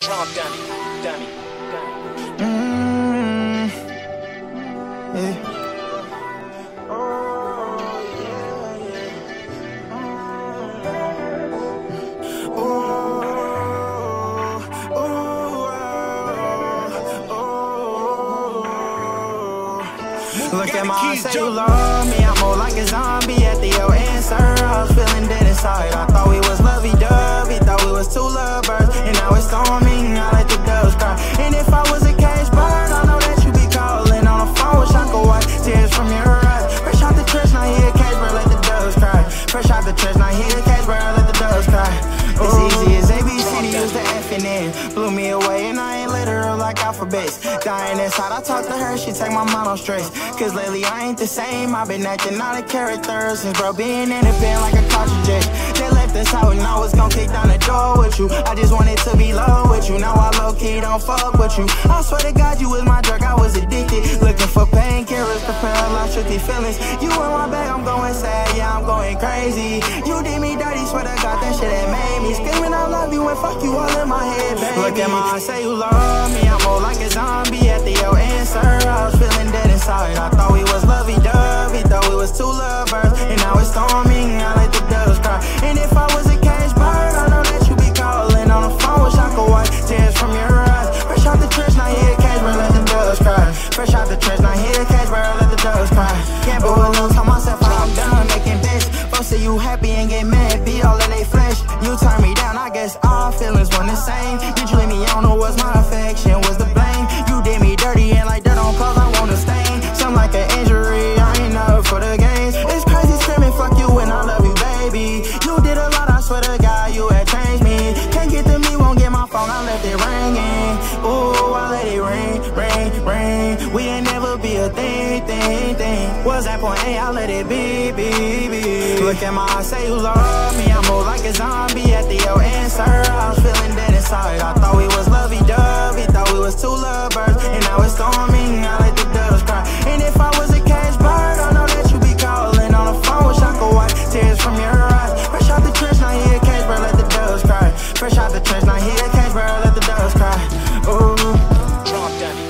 Trump dummy. Yeah. Look at my eyes, say you love me. I'm more like a zombie at the your answer. I was feeling dead inside. I thought we was lovey-dovey, thought we was two lovebirds, and now it's storming. I let the doves cry. And if I was a cage bird, I know that you be calling on the phone. Wish I could wipe tears from your eyes. Fresh out the church, now here cage bird, let the doves cry. Fresh out the church, now here cage bird, let the doves cry. It's easy as ABCD, use the F and N. Blew me away and I ain't literal like alphabets. Dying inside, I talk to her, she take my mind on stress. Cause lately I ain't the same, I've been acting out of character since bro being in the pen like a cartridge. They left us out and I was gon' kick down the door with you. I just wanted to be low with you, now I low-key don't fuck with you. I swear to God you was my drug, I was addicted. Looking for painkillers to paralyze tricky feelings. You in my bag, I'm going sad, yeah I'm going crazy. You did me dirty, swear to God that shit that made me screaming I love you and fuck you all in my head, baby. Look at my eyes, say you love me. I'm more like a zombie at the your answer. I was feeling dead inside. I thought we was lovey-dovey, thought we was two lovebirds, and now it's storming. I let the doves cry. And if I was a cage bird, I know that you be calling on the phone. Wish I could wipe tears from your eyes. Fresh out the church, now here cage bird, let the doves cry. Fresh out the church, now here cage bird, let the doves cry. Can't but a little tell myself I'm done making bitch. Folks say you happy and get mad, be all in they flesh. You turn me down, I guess all feelings weren't the same. You treat me, I don't know what's my affection, was the blame. You did me dirty and like dirt on clothes, I want to stain. Something like an injury, I ain't up for the games. It's crazy screaming, fuck you and I love you, baby. You did a lot, I swear to God, you had changed me. Can't get to me, won't get my phone, I left it ringing. Ooh, I let it ring, ring, ring. We ain't never be a thing. Was that point A, I let it be. Look at my eyes, say you love me. I'm more like a zombie at the your answer. I was feeling dead inside. I thought we was lovey-dovey, thought we was two lovebirds, and now it's storming. I let the doves cry. And if I was a cage bird, I know that you be calling on the phone. Wish I could wipe tears from your eyes. Fresh out the church, now here cage bird, let the doves cry. Fresh out the church, now here cage bird, let the doves cry. Ooh. Trump dummy.